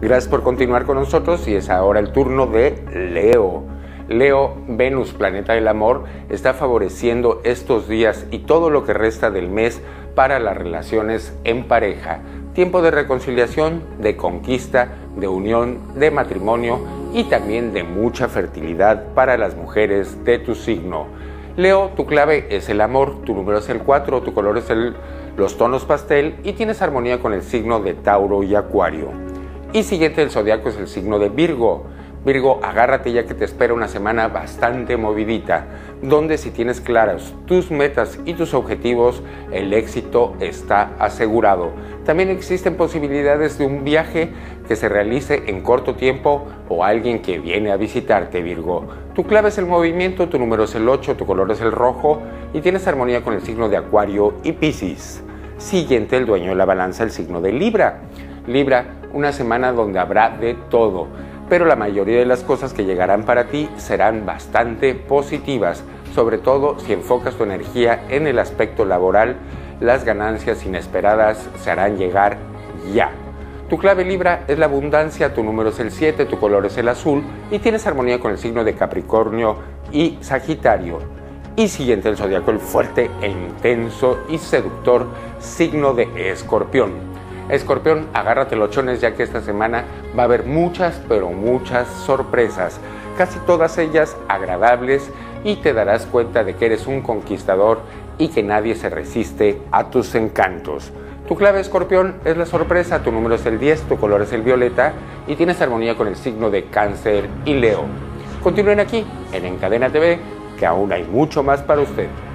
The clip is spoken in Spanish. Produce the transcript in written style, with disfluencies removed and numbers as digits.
Gracias por continuar con nosotros y es ahora el turno de Leo. Leo, Venus, planeta del amor, está favoreciendo estos días y todo lo que resta del mes para las relaciones en pareja. Tiempo de reconciliación, de conquista, de unión, de matrimonio y también de mucha fertilidad para las mujeres de tu signo. Leo, tu clave es el amor, tu número es el 4, tu color es los tonos pastel y tienes armonía con el signo de Tauro y Acuario. Y siguiente del zodiaco es el signo de Virgo. Virgo, agárrate ya que te espera una semana bastante movidita, donde si tienes claras tus metas y tus objetivos, el éxito está asegurado. También existen posibilidades de un viaje que se realice en corto tiempo o alguien que viene a visitarte, Virgo. Tu clave es el movimiento, tu número es el 8, tu color es el rojo y tienes armonía con el signo de Acuario y Piscis. Siguiente, el dueño de la balanza, el signo de Libra. Libra, una semana donde habrá de todo, pero la mayoría de las cosas que llegarán para ti serán bastante positivas, sobre todo si enfocas tu energía en el aspecto laboral, las ganancias inesperadas se harán llegar ya. Tu clave Libra es la abundancia, tu número es el 7, tu color es el azul y tienes armonía con el signo de Capricornio y Sagitario. Y siguiente el zodiaco, el fuerte e intenso y seductor signo de Escorpión. Escorpión, agárrate los chones ya que esta semana va a haber muchas, pero muchas sorpresas, casi todas ellas agradables y te darás cuenta de que eres un conquistador y que nadie se resiste a tus encantos. Tu clave Escorpión es la sorpresa, tu número es el 10, tu color es el violeta y tienes armonía con el signo de Cáncer y Leo. Continúen aquí en Encadena TV, que aún hay mucho más para usted.